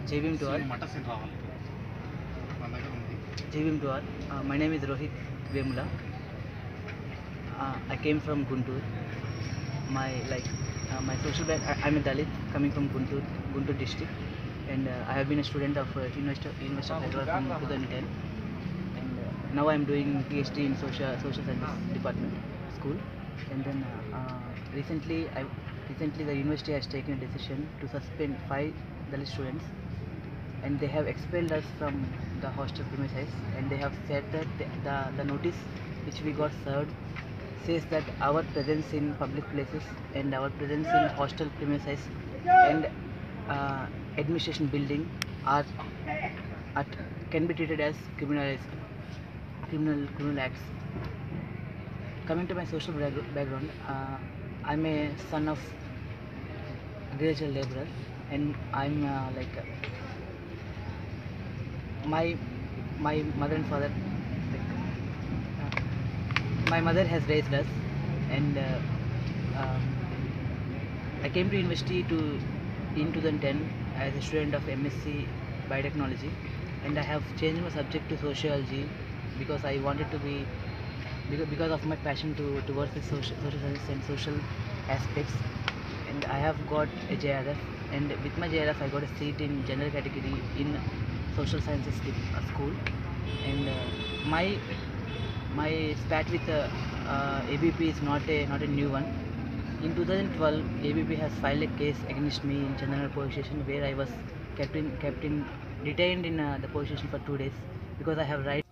JVM to all. JVM to all. My name is Rohit Vemula. I came from Guntur. My social background. I'm a Dalit coming from Guntur district, and I have been a student of University of Hyderabad from 2010, and now I'm doing PhD in social sciences department school, and then recently the university has taken a decision to suspend 5 Dalit students, and they have expelled us from the hostel premises, and they have said that the notice which we got served says that our presence in public places and our presence in hostel premises and administration building are can be treated as criminal acts. Coming to my social background, I'm a son of agricultural laborer, and I'm my mother and father, my mother has raised us, and I came to university in 2010 as a student of MSc Biotechnology, and I have changed my subject to sociology because I wanted to be because of my passion towards the social science and social aspects, and I have got a JRF, and with my JRF I got a seat in general category in social sciences school, and my spat with ABP is not a new one. In 2012, ABP has filed a case against me in Chandranagara police station, where I was kept in detained in the police station for 2 days because I have right